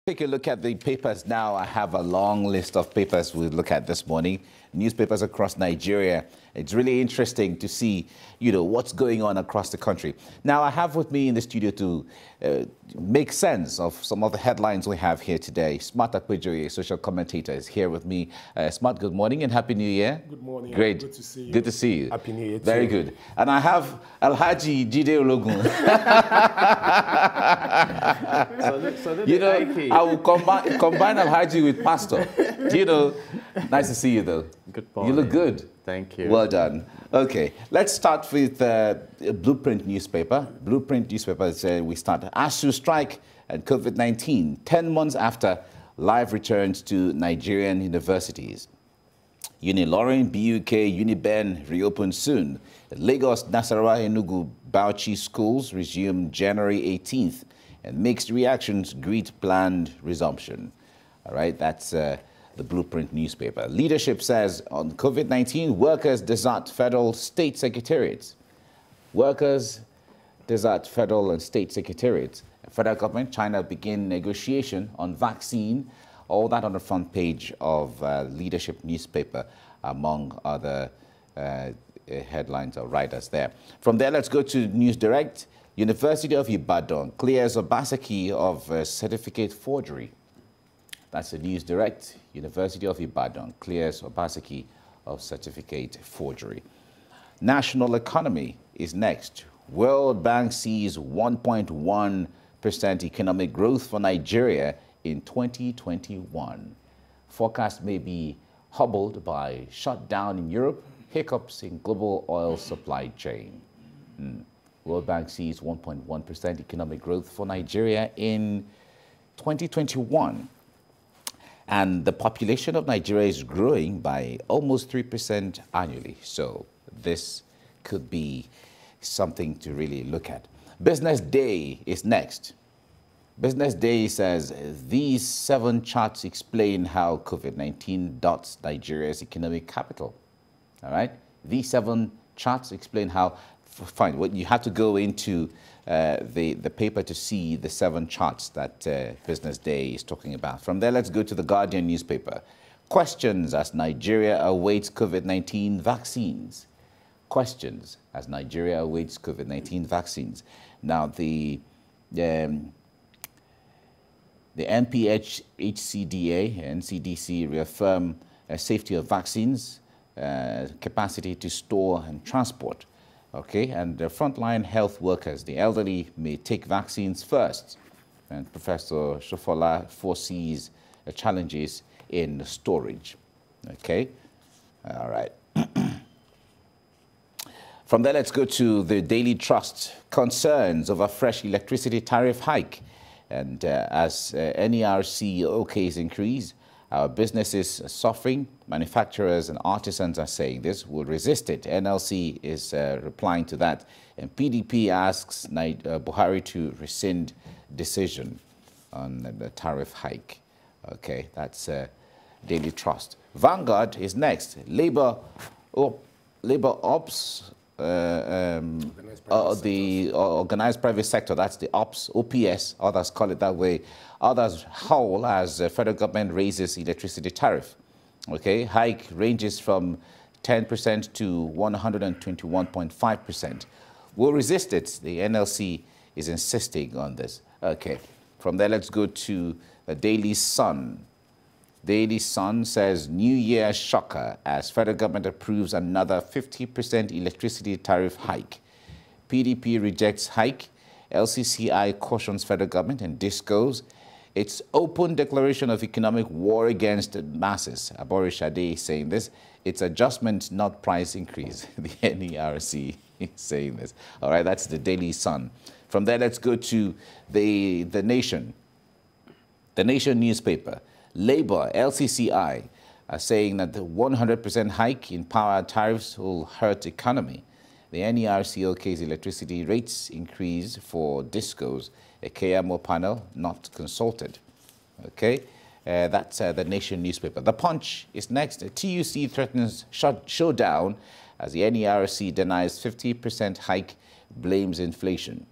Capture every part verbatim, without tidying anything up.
Take a look at the papers now. I have a long list of papers we'll look at this morning. Newspapers across Nigeria. It's really interesting to see, you know, what's going on across the country. Now, I have with me in the studio to uh, make sense of some of the headlines we have here today. Smart Akpejoye, a social commentator, is here with me. Uh, Smart, good morning and Happy New Year. Good morning. Great. Good to see you. Good to see you. Happy New Year. Very too. good. And I have Alhaji Jide Ologun. You know, I will combine, combine Alhaji with Pastor. You know, nice to see you, though. Good morning. You look good. Thank you. Well done. Okay, let's start with uh, Blueprint newspaper. Blueprint newspaper says we start ASUU strike and COVID nineteen, ten months after live returns to Nigerian universities. Unilorin, B U K, Uniben reopen soon. Lagos, Nasarawa, Enugu, Bauchi schools resume January eighteenth. And mixed reactions greet planned resumption. All right, that's uh, the Blueprint newspaper. Leadership says on COVID nineteen, workers desert federal state secretariats. Workers desert federal and state secretariats. Federal government, China begin negotiation on vaccine. All that on the front page of uh, Leadership newspaper, among other uh, headlines or writers there. From there, let's go to News Direct. University of Ibadan clears Obaseki of uh, certificate forgery. That's the News Direct. University of Ibadan clears Obaseki of certificate forgery. National economy is next. World Bank sees one point one percent economic growth for Nigeria in twenty twenty-one. Forecast may be hobbled by shutdown in Europe, hiccups in global oil supply chain. Mm. World Bank sees one point one percent economic growth for Nigeria in twenty twenty-one. And the population of Nigeria is growing by almost three percent annually. So this could be something to really look at. Business Day is next. Business Day says these seven charts explain how COVID nineteen dots Nigeria's economic capital. All right? These seven charts explain how. Fine. Well, you have to go into uh, the, the paper to see the seven charts that uh, Business Day is talking about. From there, let's go to the Guardian newspaper. Questions as Nigeria awaits COVID nineteen vaccines. Questions as Nigeria awaits COVID nineteen vaccines. Now, the, um, the N P H C D A, N C D C reaffirm uh, safety of vaccines, uh, capacity to store and transport. Okay, and the frontline health workers, the elderly, may take vaccines first. And Professor Shofola foresees uh, challenges in storage. Okay, all right. From there, let's go to the Daily Trust. Concerns over fresh electricity tariff hike. And uh, as uh, N E R C O Ks increase, our businesses are suffering. Manufacturers and artisans are saying this will resist it. N L C is uh, replying to that. And P D P asks uh, Buhari to rescind decision on the tariff hike. Okay, that's uh, Daily Trust. Vanguard is next. Labor, op, Labor Ops, uh, um, uh, the organized private sector, that's the Ops, O P S, others call it that way. Others howl as the federal government raises electricity tariff. Okay, hike ranges from ten percent to one hundred twenty-one point five percent. We'll resist it. The N L C is insisting on this. Okay, from there, let's go to the Daily Sun. Daily Sun says New Year shocker as federal government approves another fifty percent electricity tariff hike. P D P rejects hike. L C C I cautions federal government and discos. It's open declaration of economic war against masses. Abori Shade is saying this. It's adjustment, not price increase. The N E R C is saying this. All right, that's the Daily Sun. From there, let's go to the, the Nation. The Nation newspaper. Labour, L C C I are saying that the one hundred percent hike in power tariffs will hurt economy. The N E R C O K's electricity rates increase for discos. A K M O panel not consulted. Okay, uh, that's uh, the Nation newspaper. The Punch is next. The T U C threatens shut showdown as the N E R C denies fifty percent hike, blames inflation.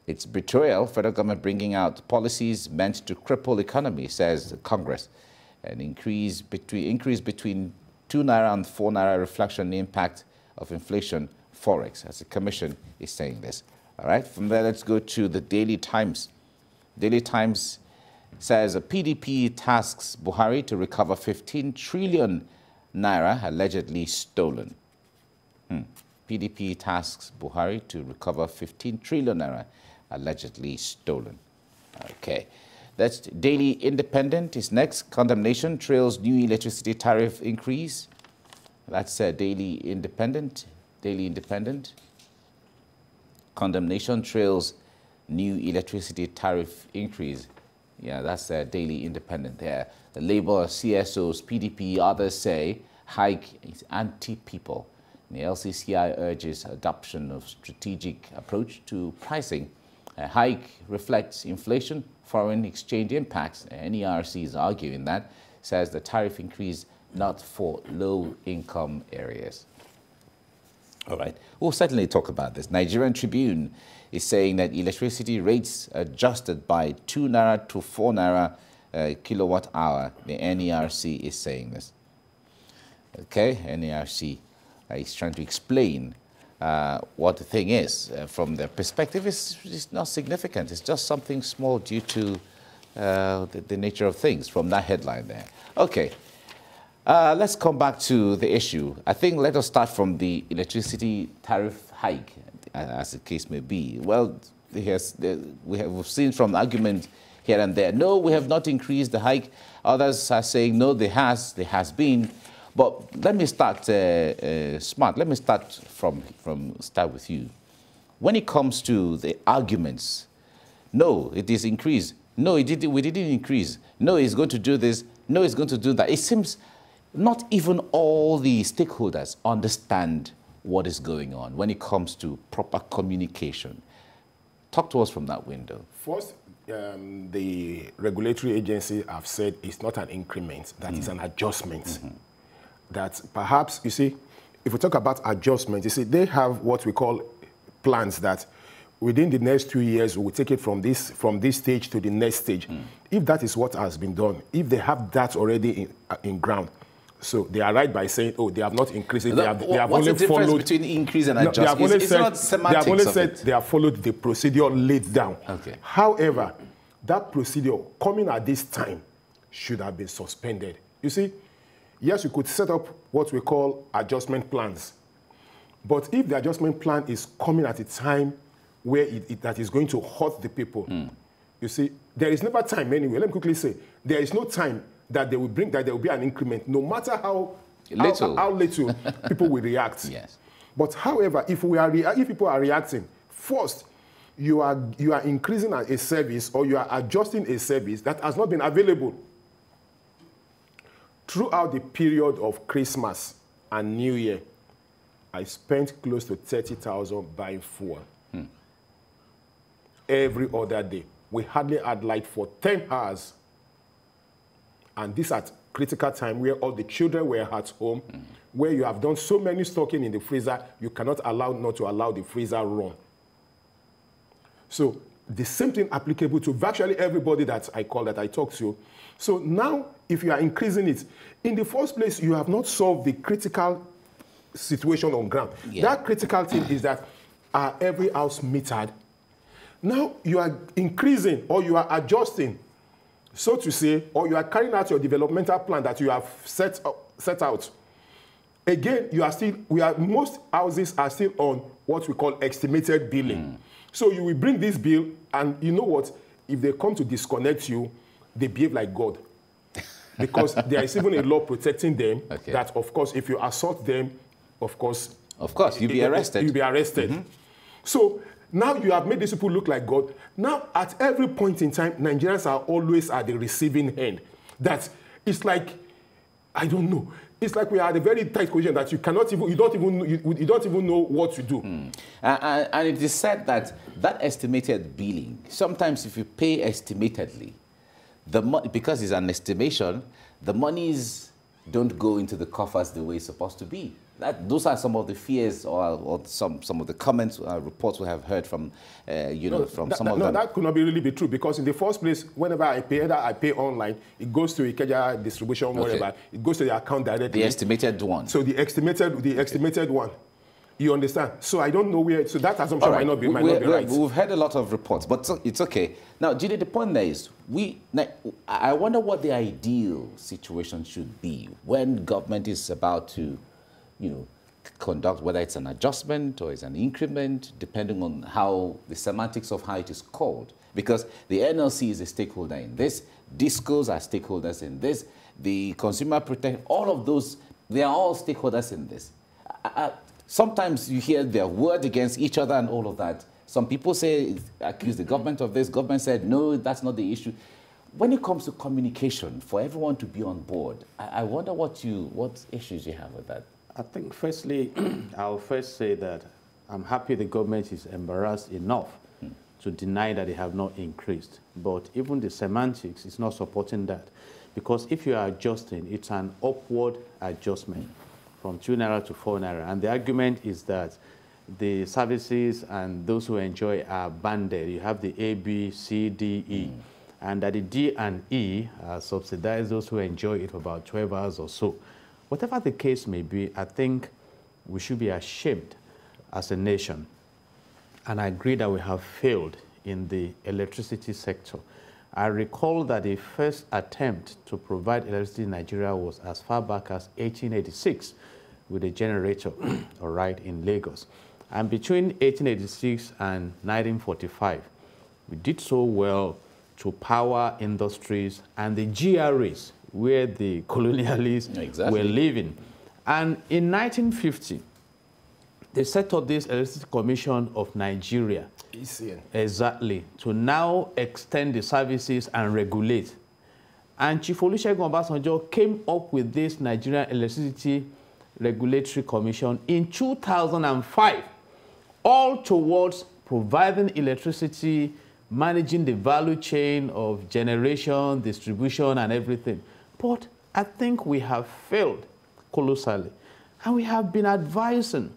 It's betrayal, federal government bringing out policies meant to cripple economy, says Congress. An increase between, increase between two naira and four naira reflection on the impact of inflation, forex, as the commission is saying this. All right, from there, let's go to the Daily Times. Daily Times says a P D P tasks Buhari to recover fifteen trillion naira allegedly stolen. Hmm. P D P tasks Buhari to recover fifteen trillion naira allegedly stolen. Okay. That's Daily Independent is next. Condemnation trails new electricity tariff increase. That's uh, Daily Independent. Daily Independent. Condemnation trails new electricity tariff increase. Yeah, that's uh, Daily Independent there. The Labour, C S Os, P D P, others say hike is anti-people. The L C C I urges adoption of strategic approach to pricing. A hike reflects inflation, foreign exchange impacts. N E R C is arguing that, says the tariff increase not for low-income areas. All right, we'll certainly talk about this. Nigerian Tribune is saying that electricity rates adjusted by two naira to four naira uh, kilowatt hour. The N E R C is saying this. Okay, N E R C uh, is trying to explain uh, what the thing is. Uh, from their perspective, it's, it's not significant. It's just something small due to uh, the, the nature of things from that headline there. Okay. Uh, let's come back to the issue. I think let us start from the electricity tariff hike, as the case may be. Well, has, we have we've seen from the argument here and there, no, we have not increased the hike. Others are saying, no, there has, there has been. But let me start, uh, uh, Smart, let me start from, from start with you. When it comes to the arguments, no, it is increased. No, it did, we didn't increase. No, it's going to do this. No, it's going to do that. It seems not even all the stakeholders understand what is going on when it comes to proper communication. Talk to us from that window. First, um, the regulatory agency have said it's not an increment, that mm. is an adjustment. Mm-hmm. That perhaps, you see, if we talk about adjustment, you see, they have what we call plans that within the next two years, we will take it from this, from this stage to the next stage. Mm. If that is what has been done, if they have that already in, uh, in ground, so they are right by saying, oh, they have not increased it. They have, they have What's only the difference followed, between increase and no, adjustment? It's, it's said, not semantics They have only of said it. they have followed the procedure laid down. Okay. However, that procedure coming at this time should have been suspended. You see, yes, you could set up what we call adjustment plans. But if the adjustment plan is coming at a time where it, it, that is going to hurt the people, mm. you see, there is never time anyway. Let me quickly say, there is no time that they will bring, that there will be an increment, no matter how little, how, how little people will react. Yes. But however, if we are, if people are reacting, first, you are, you are increasing a service or you are adjusting a service that has not been available. Throughout the period of Christmas and New Year, I spent close to thirty thousand buying fuel. Hmm. Every other day. We hardly had light for ten hours. And this at critical time where all the children were at home, hmm. where you have done so many stocking in the freezer, you cannot allow not to allow the freezer run. So the same thing applicable to virtually everybody that I call, that I talk to. So now, if you are increasing it, in the first place, you have not solved the critical situation on ground. Yeah. That critical thing is that are every house metered? Now you are increasing or you are adjusting, so to say, or you are carrying out your developmental plan that you have set, uh, set out. Again, you are still, we are, most houses are still on what we call estimated billing. Mm. So you will bring this bill, and you know what? If they come to disconnect you, they behave like God. Because there is even a law protecting them, okay. that, of course, if you assault them, of course... Of course, you'll be arrested. You'll be arrested. Mm-hmm. So now you have made these people look like God. Now, at every point in time, Nigerians are always at the receiving end. That it's like, I don't know, it's like we are at a very tight position that you cannot even, you don't even, you, you don't even know what to do. Mm. Uh, and it is said that that estimated billing, sometimes if you pay estimatedly, the mo because it's an estimation, the monies don't go into the coffers the way it's supposed to be. That, those are some of the fears or, or some, some of the comments, uh, reports we have heard from, uh, you know, no, from that, some that, of no, them. that could not be really be true, because in the first place, whenever I pay, either I pay online, it goes to Ikeja distribution, okay. whatever, it goes to the account directly. The estimated one. So the estimated, the estimated one. You understand? So I don't know where, so that assumption right. might not be, might not be right. We've heard a lot of reports, but it's okay. Now, Judy, the point there is, we, I wonder what the ideal situation should be when government is about to, you know, conduct, whether it's an adjustment or it's an increment, depending on how the semantics of how it is called. Because the N L C is a stakeholder in this, DISCOs are stakeholders in this, the consumer protection, all of those, they are all stakeholders in this. I, I, sometimes you hear their word against each other and all of that. Some people say, accuse the government of this, government said, no, that's not the issue. When it comes to communication, for everyone to be on board, I, I wonder what, you, what issues you have with that. I think, firstly, I'll first say that I'm happy the government is embarrassed enough mm. to deny that they have not increased. But even the semantics is not supporting that. Because if you are adjusting, it's an upward adjustment mm. from two naira to four naira. And the argument is that the services and those who enjoy are banded. You have the A, B, C, D, E. Mm. And that the D and E uh, subsidize those who enjoy it for about twelve hours or so. Whatever the case may be, I think we should be ashamed as a nation. And I agree that we have failed in the electricity sector. I recall that the first attempt to provide electricity in Nigeria was as far back as eighteen eighty-six with a generator, all right, in Lagos. And between eighteen eighty-six and nineteen forty-five, we did so well to power industries and the G R As, where the colonialists exactly. were living. And in nineteen fifty, they set up this Electricity Commission of Nigeria. E C N. Exactly, to now extend the services and regulate. And Chief Olusegun Obasanjo came up with this Nigerian Electricity Regulatory Commission in two thousand five, all towards providing electricity, managing the value chain of generation, distribution, and everything. But I think we have failed colossally. And we have been advising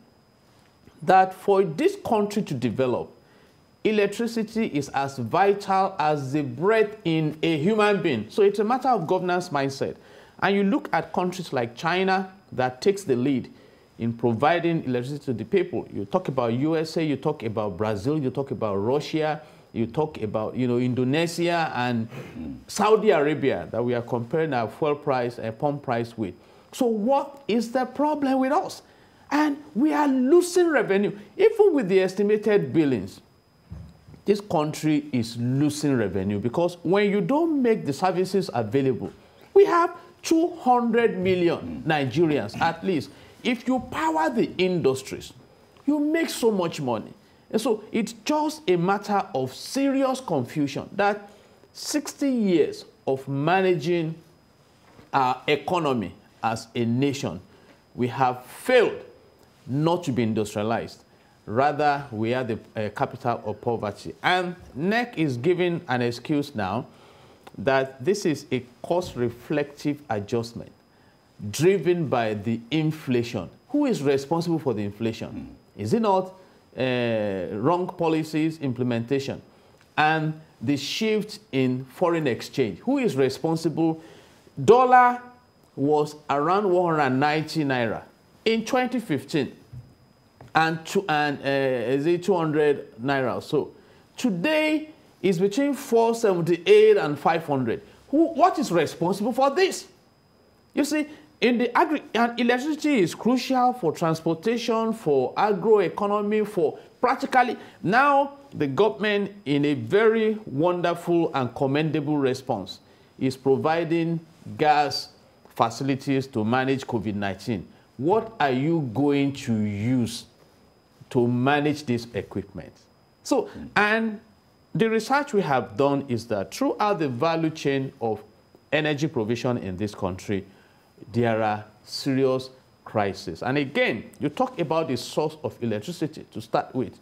that for this country to develop, electricity is as vital as the breath in a human being. So it's a matter of governance mindset. And you look at countries like China that takes the lead in providing electricity to the people. You talk about U S A, you talk about Brazil, you talk about Russia, you talk about, you know, Indonesia and Saudi Arabia that we are comparing our fuel price and pump price with. So what is the problem with us? And we are losing revenue. Even with the estimated billings, this country is losing revenue because when you don't make the services available, we have two hundred million Nigerians at least. If you power the industries, you make so much money. And so it's just a matter of serious confusion that sixty years of managing our economy as a nation, we have failed not to be industrialized. Rather, we are the uh, capital of poverty. And N E C is giving an excuse now that this is a cost-reflective adjustment driven by the inflation. Who is responsible for the inflation? Mm. Is it not Uh, wrong policies implementation and the shift in foreign exchange? Who is responsible? Dollar was around one hundred ninety naira in twenty fifteen and, two, and uh, is it two hundred naira or so. Today is between four seventy-eight and five hundred. Who, what is responsible for this? You see, in the agri and electricity is crucial for transportation, for agroeconomy, for practically. Now, the government, in a very wonderful and commendable response, is providing gas facilities to manage COVID nineteen. What are you going to use to manage this equipment? So, and the research we have done is that throughout the value chain of energy provision in this country, there are serious crises. And again, you talk about the source of electricity to start with.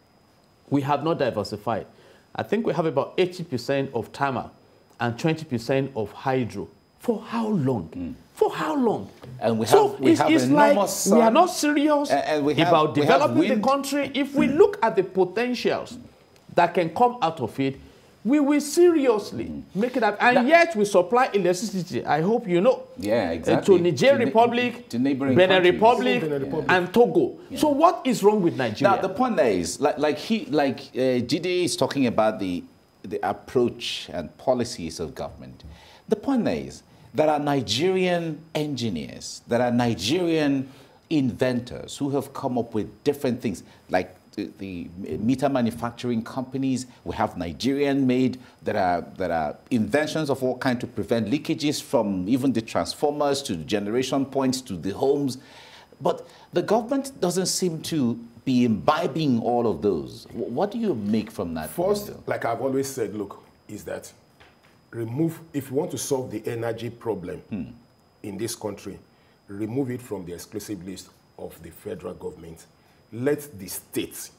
We have not diversified. I think we have about eighty percent of thermal and twenty percent of hydro For how long? Mm. For how long? And we so have, we it's, have it's like sun, we are not serious and, and we have, about we have developing wind. the country. If we look at the potentials that can come out of it, we will seriously mm. make it up. And that, yet we supply electricity, I hope you know, yeah, exactly. uh, to Niger to Republic, to neighboring Benin countries. Republic, Benin Republic. and Togo. Yeah. So what is wrong with Nigeria? Now, the point is, like, like, he, like uh, Jide is talking about the, the approach and policies of government. The point is, there are Nigerian engineers, there are Nigerian inventors who have come up with different things, like the, the meter manufacturing companies. We have Nigerian-made. There are, there are inventions of all kinds to prevent leakages from even the transformers to the generation points to the homes. But the government doesn't seem to be imbibing all of those. What do you make from that? First, like I've always said, look, is that remove, if you want to solve the energy problem hmm. in this country, remove it from the exclusive list of the federal government. Let the states,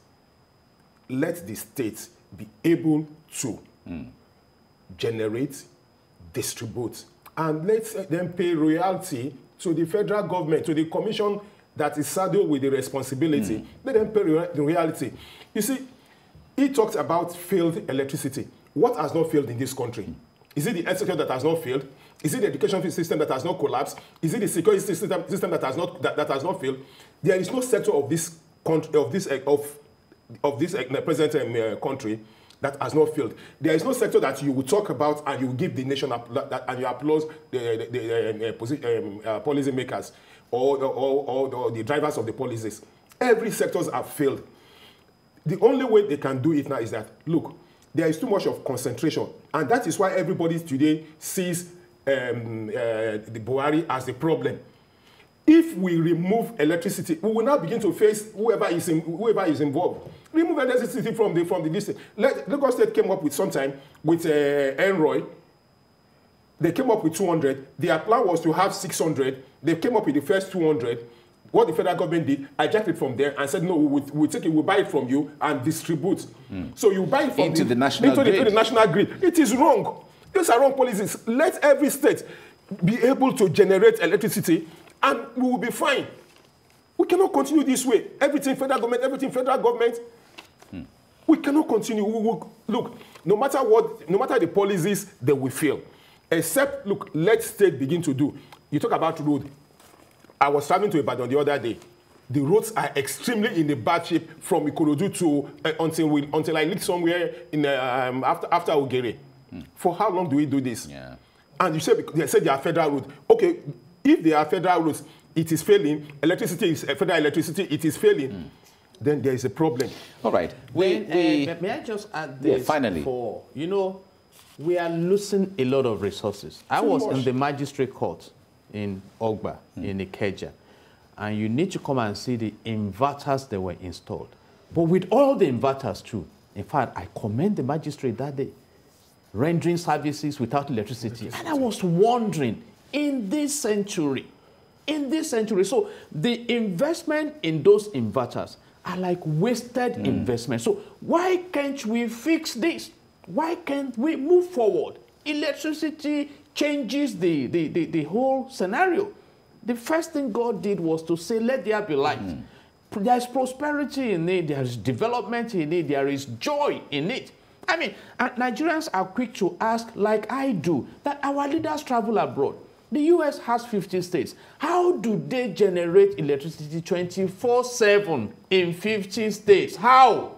let the states be able to hmm. generate, distribute, and let them pay royalty to the federal government, to the commission that is saddled with the responsibility. Mm. Let them pay the reality. You see, he talked about failed electricity. What has not failed in this country? Mm. Is it the health sector that has not failed? Is it the education system that has not collapsed? Is it the security system, system that has not that, that has not failed? There is no sector of this country of this of of this uh, present um, uh, country that has not failed. There is no sector that you will talk about and you will give the nation that, and you applaud the, the, the uh, position, um, uh, policy makers or, or, or, or the drivers of the policies. Every sectors have failed. The only way they can do it now is that, look, there is too much of concentration. And that is why everybody today sees um, uh, the Buhari as the problem. If we remove electricity, we will now begin to face whoever is in, whoever is involved. Remove electricity from the from the list. Let, Lagos State came up with sometime with uh, Enroy. They came up with two hundred. Their plan was to have six hundred. They came up with the first two hundred. What the federal government did, hijacked it from there and said, no, we'll, we'll take it, we'll buy it from you and distribute. Mm. So you buy it from into the, the national into grid. The, into the national grid. It is wrong. These are wrong policies. Let every state be able to generate electricity and we will be fine. We cannot continue this way. Everything federal government, everything federal government. Hmm. We cannot continue. We will, look, no matter what, no matter the policies, they will fail. Except, look, let state begin to do. You talk about road. I was traveling to Ibadan the other day. The roads are extremely in the bad shape from Ikorodu to uh, until we until I lived somewhere in uh, um, after after Ogere. Hmm. For how long do we do this? Yeah. And you said they said they are federal roads. Okay. If they are federal roads, it is failing. Electricity is uh, federal electricity, it is failing. Mm. Then there is a problem. All right. We, then, we, uh, may I just add this? Yeah, finally. For, you know, we are losing a lot of resources. I was much. in the magistrate court in Ogba, mm. in Ikeja, and you need to come and see the inverters that were installed. But with all the inverters too, in fact, I commend the magistrate that day, rendering services without electricity. electricity. And I was wondering, in this century, in this century, so the investment in those inverters are like wasted mm. investment. So why can't we fix this? Why can't we move forward? Electricity changes the, the, the, the whole scenario. The first thing God did was to say, let there be light. Mm. There's prosperity in it, there's development in it, there is joy in it. I mean, Nigerians are quick to ask, like I do, that our leaders travel abroad. The U S has fifty states. How do they generate electricity twenty-four seven in fifty states? How?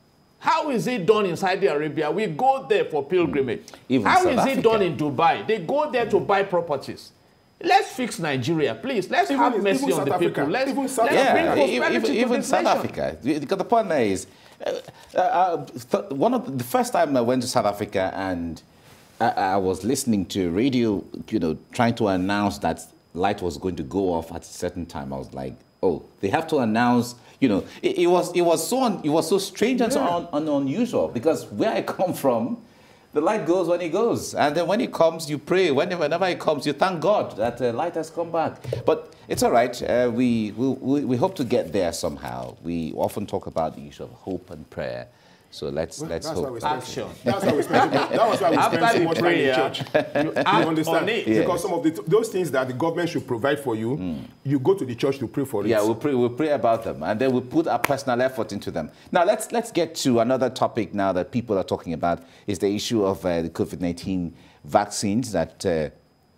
How is it done in Saudi Arabia? We go there for pilgrimage. Even How South is Africa. It done in Dubai? They go there to buy properties. Let's fix Nigeria, please. Let's even, have mercy on South the Africa. people. Let's, even South let's yeah, bring even, prosperity even, to even this South nation. Africa. Because the point is, uh, uh, th one of the, the first time I went to South Africa and I, I was listening to radio, you know, trying to announce that light was going to go off at a certain time. I was like, oh, they have to announce, you know, it, it was it was so un, it was so strange and yeah. so un, un, unusual because where I come from, the light goes when it goes, and then when it comes, you pray. Whenever, whenever it comes, you thank God that the light has come back. But it's all right. Uh, we, we we hope to get there somehow. We often talk about the issue of hope and prayer. So let's Well, let's that's why hope. we spend- Action. That's why we spend. That was why we After spend so the much time in prayer, church. you You act understand? on it. Yes. Because some of the, those things that the government should provide for you, you go to the church to pray for it. Yeah, we'll pray, we'll pray about them, and then we'll put our personal effort into them. Now, let's let's get to another topic now that people are talking about, is the issue of uh, the COVID nineteen vaccines that uh,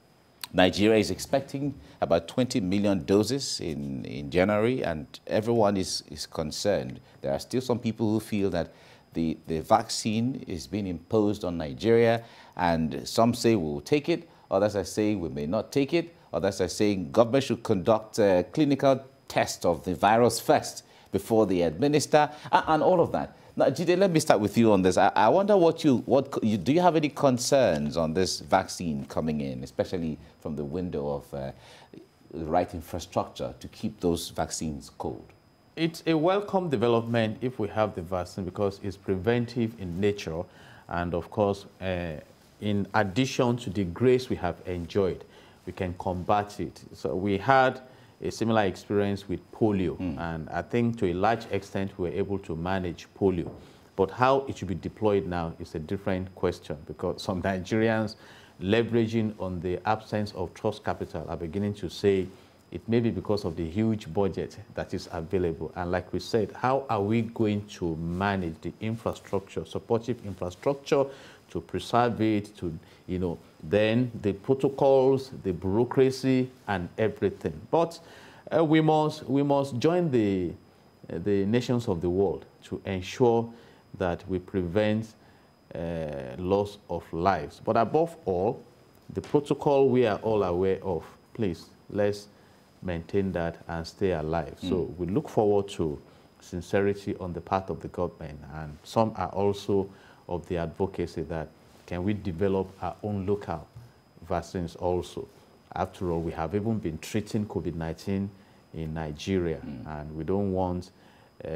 Nigeria is expecting about twenty million doses in, in January, and everyone is, is concerned. There are still some people who feel that the, the vaccine is being imposed on Nigeria, and some say we will take it, others are saying we may not take it, others are saying government should conduct a clinical test of the virus first before they administer, and, and all of that. Now, Jide, let me start with you on this. I, I wonder what you, what you, do you have any concerns on this vaccine coming in, especially from the window of uh, the right infrastructure to keep those vaccines cold? It's a welcome development if we have the vaccine because it's preventive in nature, and of course, uh, in addition to the grace we have enjoyed, we can combat it. So we had a similar experience with polio, mm. and I think to a large extent we were able to manage polio. But how it should be deployed now is a different question, because some Nigerians, leveraging on the absence of trust capital, are beginning to say it may be because of the huge budget that is available. And like we said, how are we going to manage the infrastructure, supportive infrastructure, to preserve it, to, you know, then the protocols, the bureaucracy, and everything. But uh, we must we must join the uh, the nations of the world to ensure that we prevent uh, loss of lives. But above all, the protocol we are all aware of. Please, let's maintain that and stay alive. Mm. So we look forward to sincerity on the part of the government, and some are also of the advocacy that can we develop our own local vaccines also. After all, we have even been treating COVID nineteen in Nigeria, mm. and we don't want uh,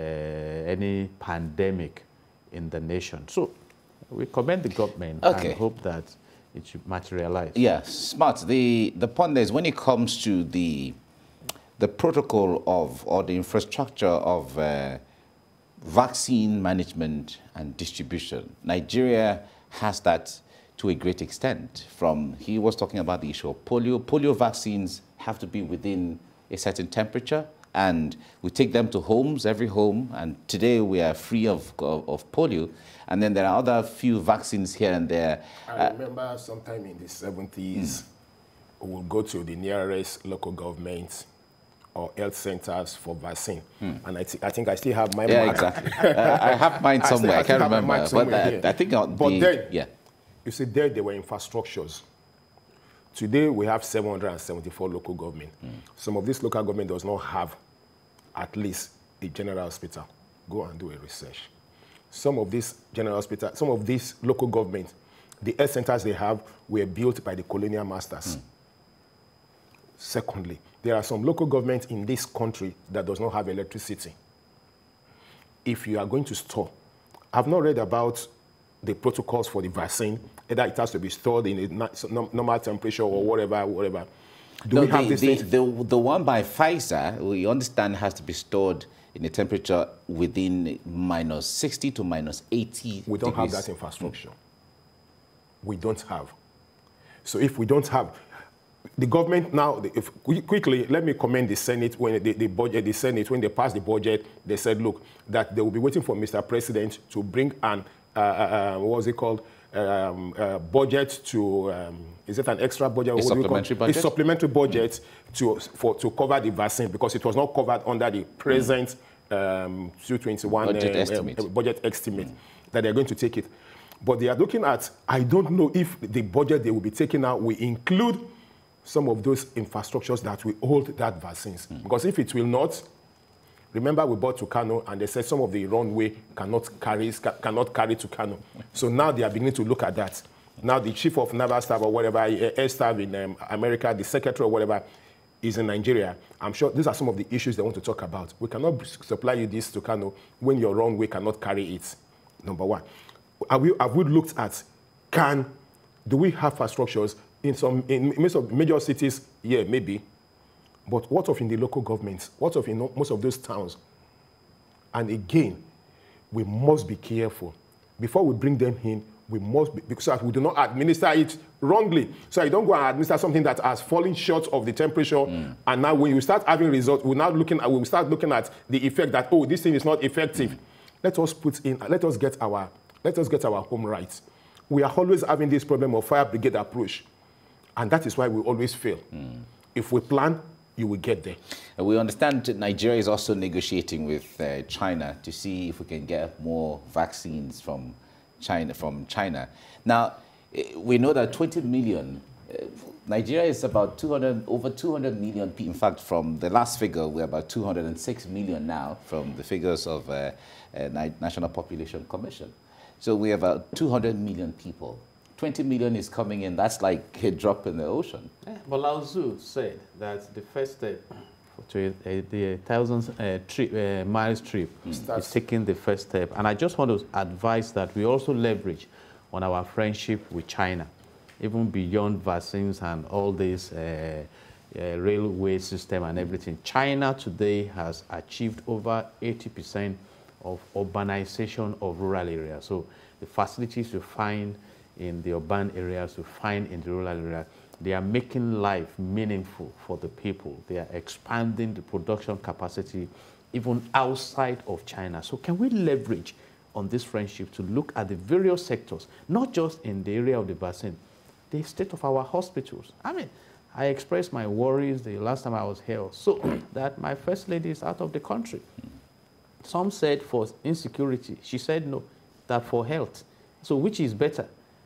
any pandemic in the nation. So we commend the government okay. and hope that it should materialize. Yeah, smart. The, the point is, when it comes to the, the protocol of, or the infrastructure of uh, vaccine management and distribution, Nigeria has that to a great extent. From, he was talking about the issue of polio. Polio vaccines have to be within a certain temperature, and we take them to homes, every home, and today we are free of, of, of polio. And then there are other few vaccines here and there. I uh, remember sometime in the seventies, mm. we would go to the nearest local government or health centers for vaccine. Hmm. And I, th I think I still have my yeah, mark. exactly. uh, I have mine somewhere. I, I can't remember. But I, I think I'll But be, then, yeah. you see, there there were infrastructures. Today, we have seven hundred seventy-four local government. Hmm. Some of this local government does not have at least a general hospital. Go and do a research. Some of these general hospital, some of these local government, the health centers they have were built by the colonial masters. Hmm. Secondly, there are some local governments in this country that does not have electricity. If you are going to store, I've not read about the protocols for the vaccine, either it has to be stored in a normal temperature or whatever, whatever. Do no, we have the, this the, thing? the, the one by Pfizer, we understand has to be stored in a temperature within minus sixty to minus eighty We don't degrees. have that infrastructure. Mm. We don't have. So if we don't have, the government now, if, quickly, let me commend the Senate when the, the budget, the Senate, when they passed the budget, they said, look, that they will be waiting for Mister President to bring an, uh, uh, what was it called, um, uh, budget to, um, is it an extra budget? A what supplementary budget? A supplementary budget mm. to, for, to cover the vaccine, because it was not covered under the present mm. um, two twenty-one budget uh, estimate, uh, budget estimate mm. that they're going to take it. But they are looking at, I don't know if the budget they will be taking out will include some of those infrastructures that will hold that vaccines. Mm. Because if it will not, remember we bought to Kano and they said some of the runway cannot carry, cannot carry to Kano. So now they are beginning to look at that. Now the chief of naval staff or whatever, air staff in um, America, the secretary or whatever, is in Nigeria. I'm sure these are some of the issues they want to talk about. We cannot supply you this to Kano when your runway cannot carry it, number one. Have we, have we looked at, can, do we have infrastructures in some, in most of major cities? Yeah, maybe. But what of in the local governments? What of in most of those towns? And again, we must be careful. Before we bring them in, we must be, because we do not administer it wrongly. So you don't go and administer something that has fallen short of the temperature. Mm. And now when you start having results, we're now looking at, we start looking at the effect that, oh, this thing is not effective. Mm. Let us put in, let us get our, let us get our home right. We are always having this problem of fire brigade approach. And that is why we always fail. Mm. If we plan, you will get there. And we understand that Nigeria is also negotiating with uh, China to see if we can get more vaccines from China. From China. Now, we know that twenty million, uh, Nigeria is about two hundred, over two hundred million people. In fact, from the last figure, we're about two hundred six million now from the figures of uh, uh, National Population Commission. So we have about two hundred million people. twenty million is coming in. That's like a drop in the ocean. Yeah, but Lao Tzu said that the first step to a, the thousand uh, trip, uh, miles trip mm. is taking the first step. And I just want to advise that we also leverage on our friendship with China, even beyond vaccines and all this uh, uh, railway system and everything. China today has achieved over eighty percent of urbanization of rural areas. So the facilities you find in the urban areas, you find in the rural areas, they are making life meaningful for the people. They are expanding the production capacity even outside of China. So can we leverage on this friendship to look at the various sectors, not just in the area of the vaccine, the state of our hospitals? I mean, I expressed my worries the last time I was here, so that my first lady is out of the country. Some said for insecurity. She said no, that for health. So which is better,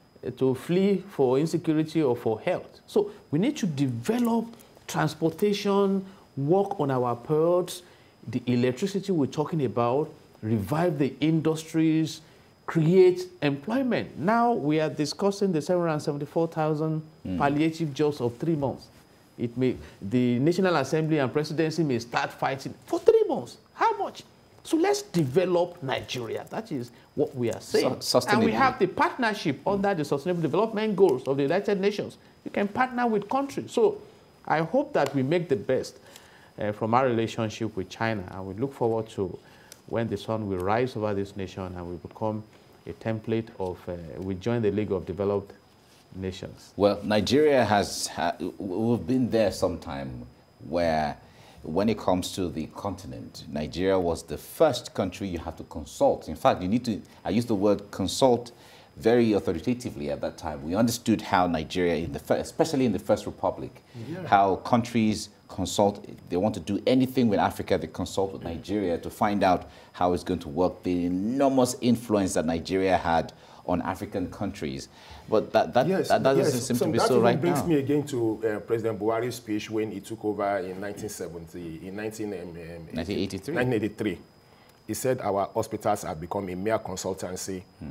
to flee for insecurity or for health? So we need to develop transportation, work on our ports, the electricity we're talking about, revive the industries, create employment. Now we are discussing the seven hundred seventy-four thousand mm. palliative jobs of three months. It may, the National Assembly and Presidency may start fighting for three months. How much? So let's develop Nigeria. That is what we are saying. So, and we have the partnership mm. under the Sustainable Development Goals of the United Nations. You can partner with countries. So I hope that we make the best uh, from our relationship with China. And we look forward to when the sun will rise over this nation and we become a template of, uh, we join the League of Developed Nations. Well, Nigeria has, ha we've been there sometime where when it comes to the continent, Nigeria was the first country you have to consult. In fact, you need to, I use the word consult very authoritatively at that time. We understood how Nigeria, in the first, especially in the First Republic, yeah. how countries consult, they want to do anything with Africa, they consult with Nigeria to find out how it's going to work, the enormous influence that Nigeria had on African countries. But that, that, yes, that, that yes. doesn't seem so to be that so right brings now. me again to uh, President Buhari's speech when he took over in nineteen seventy, in nineteen eighty-three. nineteen eighty-three. He said our hospitals have become a mere consultancy. Hmm.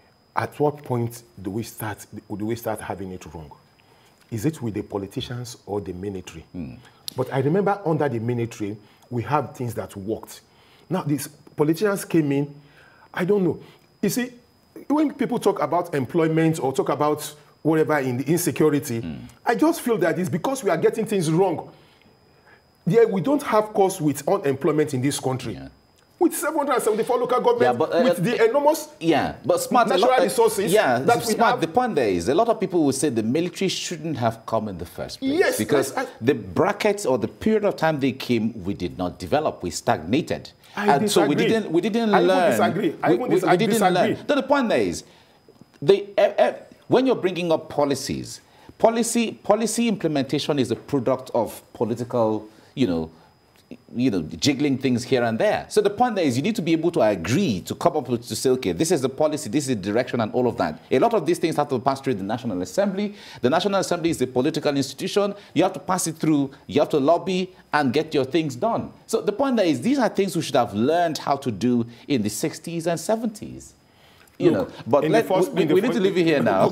At what point do we start, do we start having it wrong? Is it with the politicians or the military? Hmm. But I remember under the military, we have things that worked. Now, these politicians came in, I don't know. You see, when people talk about employment or talk about whatever in the insecurity, mm. I just feel that it's because we are getting things wrong. Yeah, we don't have cause with unemployment in this country. Yeah. With seven hundred seventy-four local governments, yeah, but, uh, uh, with the enormous yeah, but smart, natural lot, resources yeah, that we smart, have. The point there is, a lot of people will say the military shouldn't have come in the first place. Yes, because I, the brackets or the period of time they came, we did not develop. We stagnated. I and disagree. so we didn't, we didn't I learn. Disagree. I we, we, we, we didn't disagree. learn. No, the point there is, they, uh, uh, when you're bringing up policies, policy, policy implementation is a product of political, you know, you know, jiggling things here and there. So the point there is you need to be able to agree to come up with, to say, okay, this is the policy, this is the direction and all of that. A lot of these things have to pass through the National Assembly. The National Assembly is a political institution. You have to pass it through, you have to lobby and get your things done. So the point there is these are things we should have learned how to do in the sixties and seventies. You Look, know, but let, first, we, we need to leave it here now.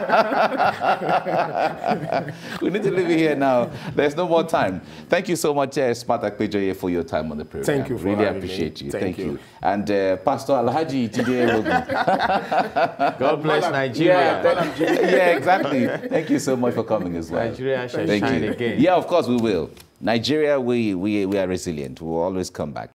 We need to leave it here now. There's no more time. Thank you so much, uh, Smart Akpejoye, for your time on the program. Thank you for Really having appreciate me. you. Thank, Thank you. you. And uh, Pastor Alhaji Tijie Wogun. God bless Nigeria. Yeah, yeah, exactly. Thank you so much for coming as well. Nigeria shall Thank shine you. again. Yeah, of course we will. Nigeria, we, we, we are resilient. We will always come back.